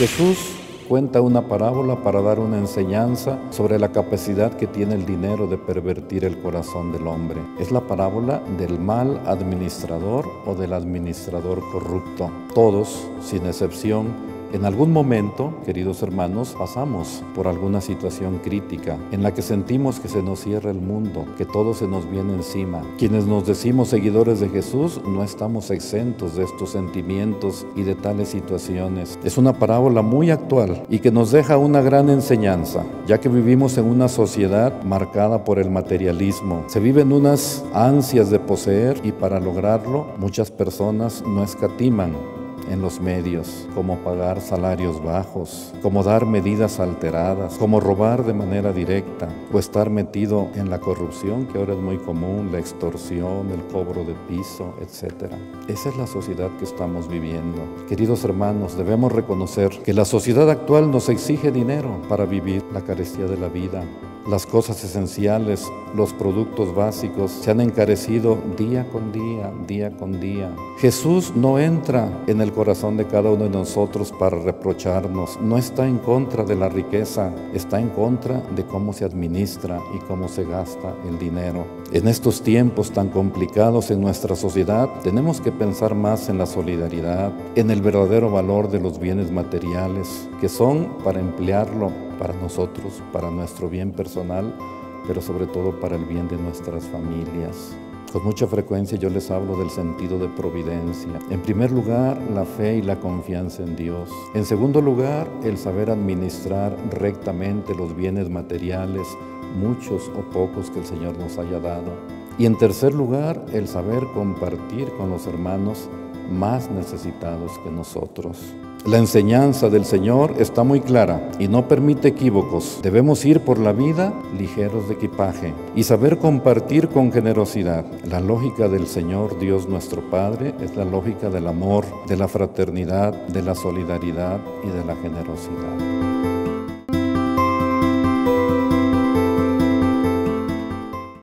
Jesús cuenta una parábola para dar una enseñanza sobre la capacidad que tiene el dinero de pervertir el corazón del hombre. Es la parábola del mal administrador o del administrador corrupto. Todos, sin excepción, en algún momento, queridos hermanos, pasamos por alguna situación crítica en la que sentimos que se nos cierra el mundo, que todo se nos viene encima. Quienes nos decimos seguidores de Jesús no estamos exentos de estos sentimientos y de tales situaciones. Es una parábola muy actual y que nos deja una gran enseñanza, ya que vivimos en una sociedad marcada por el materialismo. Se viven unas ansias de poseer y para lograrlo muchas personas no escatiman en los medios, como pagar salarios bajos, como dar medidas alteradas, como robar de manera directa o estar metido en la corrupción, que ahora es muy común, la extorsión, el cobro de piso, etc. Esa es la sociedad que estamos viviendo. Queridos hermanos, debemos reconocer que la sociedad actual nos exige dinero para vivir la carestía de la vida. Las cosas esenciales, los productos básicos se han encarecido día con día, día con día. Jesús no entra en el corazón de cada uno de nosotros para reprocharnos. No está en contra de la riqueza, está en contra de cómo se administra y cómo se gasta el dinero. En estos tiempos tan complicados en nuestra sociedad, tenemos que pensar más en la solidaridad, en el verdadero valor de los bienes materiales, que son para emplearlo para nosotros, para nuestro bien personal, pero sobre todo para el bien de nuestras familias. Con mucha frecuencia yo les hablo del sentido de providencia. En primer lugar, la fe y la confianza en Dios. En segundo lugar, el saber administrar rectamente los bienes materiales, muchos o pocos que el Señor nos haya dado. Y en tercer lugar, el saber compartir con los hermanos más necesitados que nosotros. La enseñanza del Señor está muy clara y no permite equívocos. Debemos ir por la vida ligeros de equipaje y saber compartir con generosidad. La lógica del Señor Dios nuestro Padre es la lógica del amor, de la fraternidad, de la solidaridad y de la generosidad.